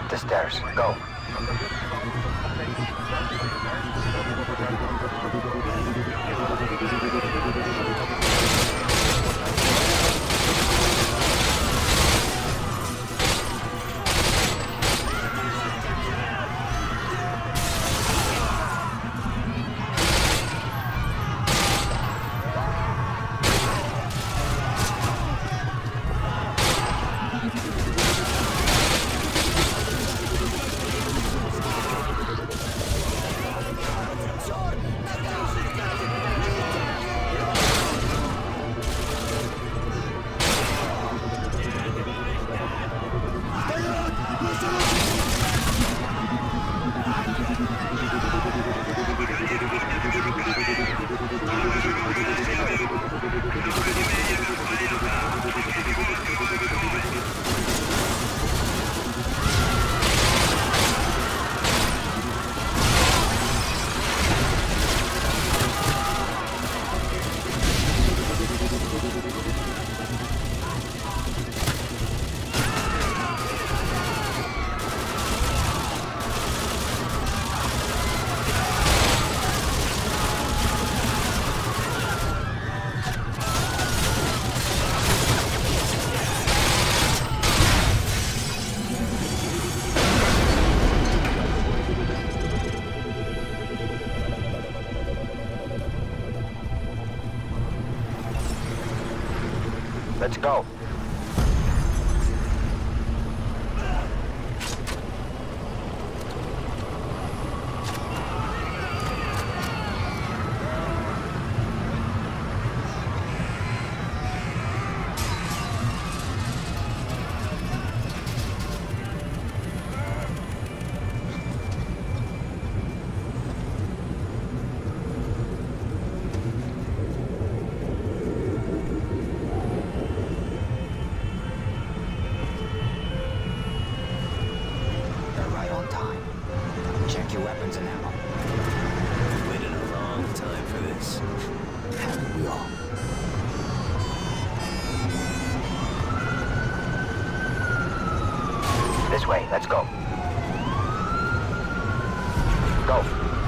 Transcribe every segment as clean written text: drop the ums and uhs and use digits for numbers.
Up the stairs. Go. Let's go. Check your weapons and ammo. Waited a long time for this. Haven't we all? This way, let's go. Go.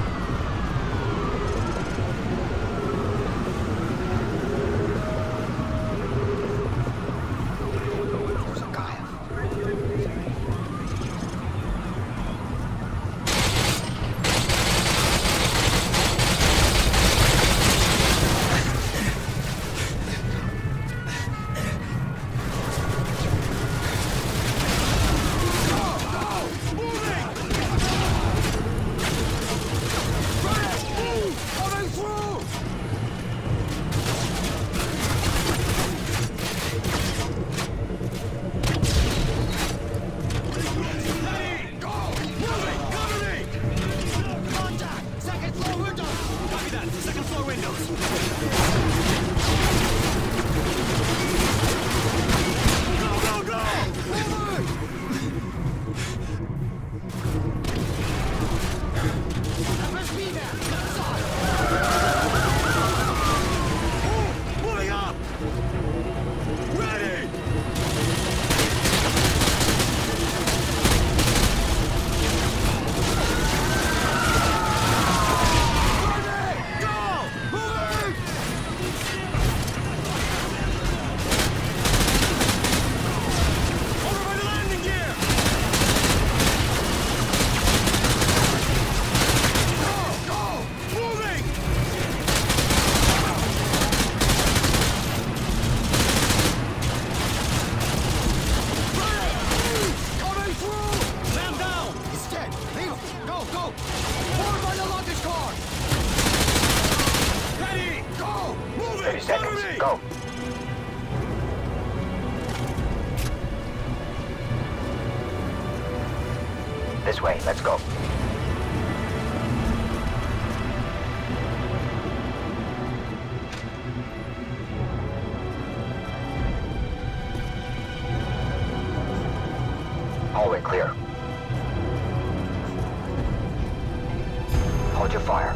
Go. This way, let's go. Hallway clear. Hold your fire.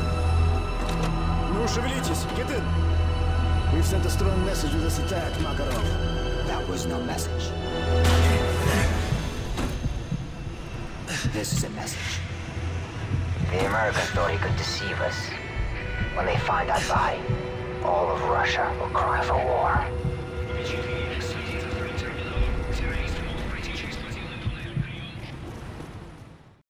Ну, шевелитесь, get in. We've sent a strong message with this attack, Makarov. That was no message. This is a message. The Americans thought he could deceive us. When they find that body, all of Russia will cry for war.